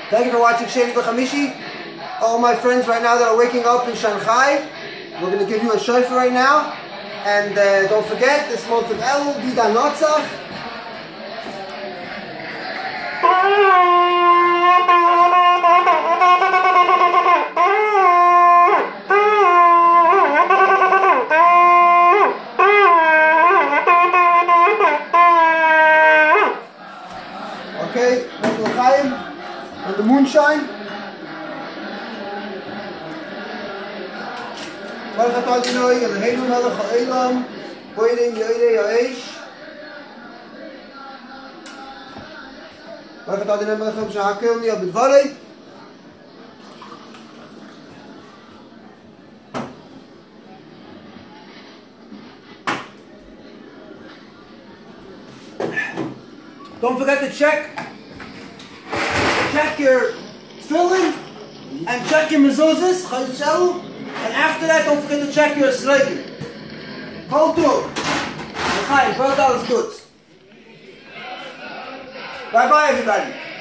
Thank you for watching Sheni B'Chamishi. All my friends right now that are waking up in Shanghai, we're going to give you a shofar right now. And don't forget, this month of Elul, Dida Notzach. Okay, and the moonshine. Baruch atah Adonai Eloheinu melech ha'olam, boirei yoirei ha'esh. Baruch atah Adonai melech ha'olam shehakil b'dvarei. Don't forget to check your tefillin and check your mezuzahs, and after that don't forget to check your esrogim. Kol tov. L'chaim, $12 goods. Bye bye everybody.